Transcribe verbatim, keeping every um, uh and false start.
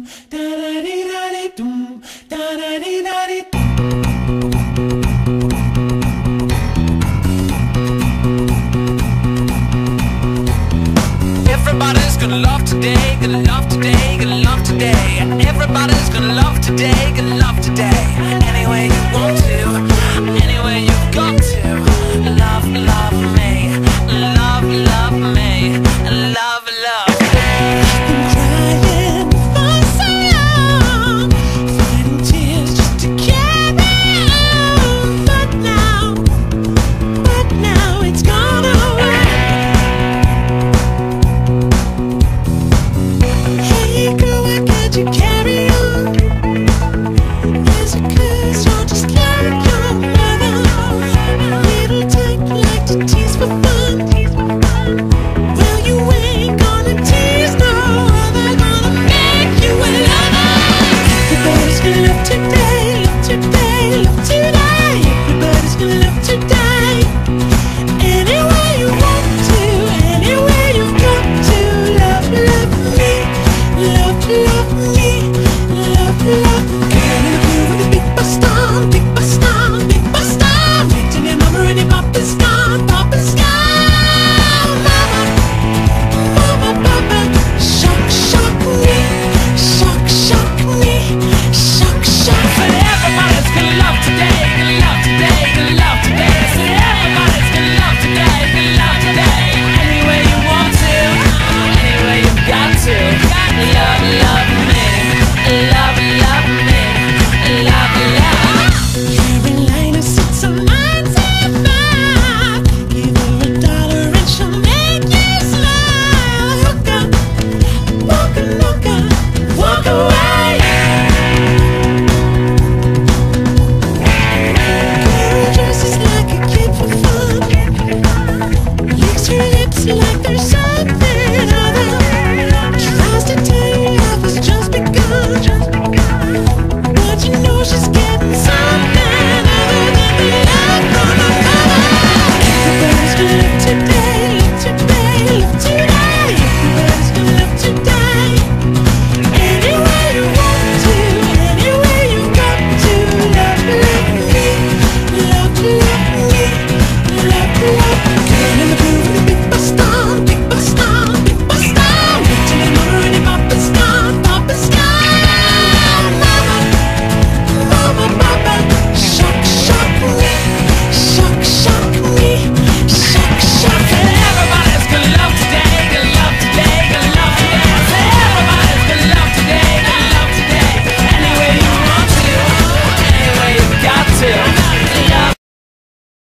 doom, da da dee da dee doom, da da dee da dee. Everybody's gonna love today, gonna love today, gonna love today. Everybody's gonna love today, gonna love today. Any way you want to, any way you've got to. Love, love me, love, love me, love, love me. I've been crying for so long, fighting tears just to carry on. But now, but now it's gone away. Hey girl, why can't you carry on? Is it 'cause you're just like your mother? Little type like to tease for fun. Well, you ain't gonna tease no other, gonna make you a lover. Everybody's gonna love today, love today, love today. Everybody's gonna love today. Any way you want to, any way you've got to. Love, love me, love, love me, love, love me. Girl in the blue with a big bus down, big bus down, big bus down. Waiting your mama and your papa's gone, papa's gone. Mama, mama, papa, shock, shock me, shock, shock me, shock, shock. Said everybody's gonna love today, gonna love today, gonna love today. Said everybody's gonna love today, gonna love today. Any way you want to, any way you've got to. Love, love.